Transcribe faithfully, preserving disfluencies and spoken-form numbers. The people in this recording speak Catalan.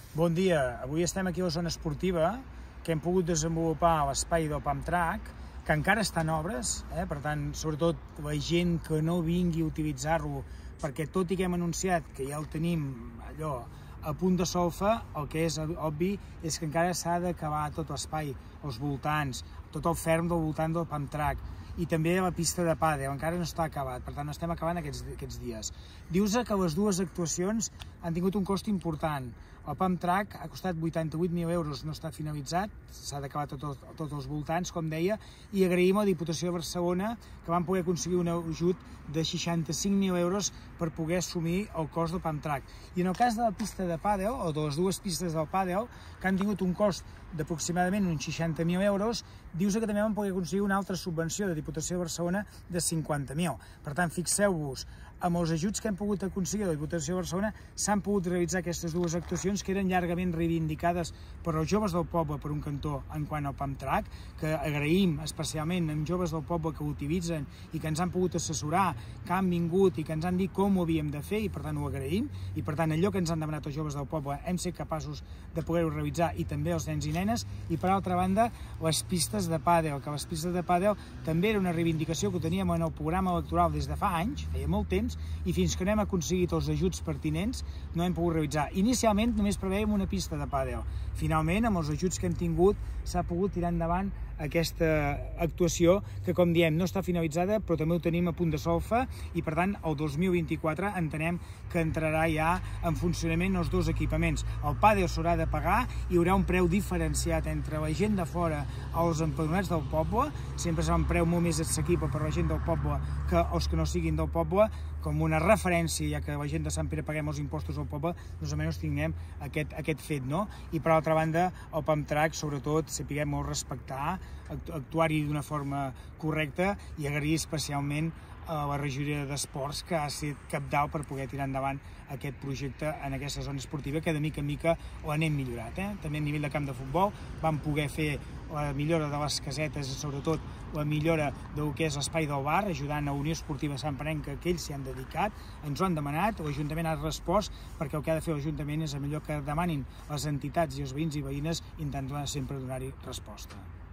Bon dia, avui estem aquí a la zona esportiva que hem pogut desenvolupar a l'espai del Pump Track, que encara està en obres, eh? Per tant, sobretot la gent que no vingui a utilitzar-lo, perquè tot i que hem anunciat que ja el tenim allò a punt de solfa, el que és obvi és que encara s'ha d'acabar tot l'espai, els voltants, tot el ferm del voltant del Pump Track, i també la pista de pàdel, encara no està acabat, per tant estem acabant aquests, aquests dies. Dius que les dues actuacions han tingut un cost important. El Pump Track ha costat vuitanta-vuit mil euros, no està finalitzat, s'ha d'acabar tots tot els voltants, com deia, i agraïm a la Diputació de Barcelona que van poder aconseguir un ajut de seixanta-cinc mil euros per poder assumir el cost del Pump Track. I en el cas de la pista de pàdel, o de les dues pistes del pàdel, que han tingut un cost d'aproximadament uns seixanta mil euros, dius que també van poder aconseguir una altra subvenció de Diputació de Barcelona de cinquanta mil. Per tant, fixeu-vos, amb els ajuts que hem pogut aconseguir de la Diputació de Barcelona s'han pogut realitzar aquestes dues actuacions que eren llargament reivindicades per als joves del poble per un cantó en quant al Pump Track, que agraïm especialment amb joves del poble que ho utilitzen i que ens han pogut assessorar, que han vingut i que ens han dit com ho havíem de fer i per tant ho agraïm, i per tant allò que ens han demanat els joves del poble hem set capaços de poder-ho realitzar i també els nens i nenes. I per altra banda, les pistes de pàdel, que les pistes de pàdel també era una reivindicació que teníem en el programa electoral des de fa anys, feia molt temps, i fins que no hem aconseguit els ajuts pertinents no hem pogut realitzar. Inicialment només prevèiem una pista de pàdel. Finalment, amb els ajuts que hem tingut, s'ha pogut tirar endavant aquesta actuació que, com diem, no està finalitzada, però també ho tenim a punt de solfa i, per tant, el dos mil vint-i-quatre entenem que entrarà ja en funcionament els dos equipaments. El pàdel s'haurà de pagar, hi haurà un preu diferenciat entre la gent de fora els empadronats del poble, sempre serà un preu molt més assequible per la gent del poble que els que no siguin del poble, com una referència, ja que la gent de Sant Pere paguem els impostos al poble, doncs almenys tinguem aquest, aquest fet, no? I per altra banda, el Pump Track, sobretot, sapiguem molt respectar, actuar-hi d'una forma correcta i agrair especialment a la regidoria d'Esports, que ha estat cabdal per poder tirar endavant aquest projecte en aquesta zona esportiva, que de mica en mica ho anem millorat. Eh? També a nivell de camp de futbol vam poder fer la millora de les casetes i sobretot la millora del que és l'espai del bar, ajudant a Unió Esportiva Sant Parenca, que ells s'hi han dedicat, ens ho han demanat, l'Ajuntament ha respost, perquè el que ha de fer l'Ajuntament és el millor que demanin les entitats i els veïns i veïnes, intentant sempre donar-hi resposta.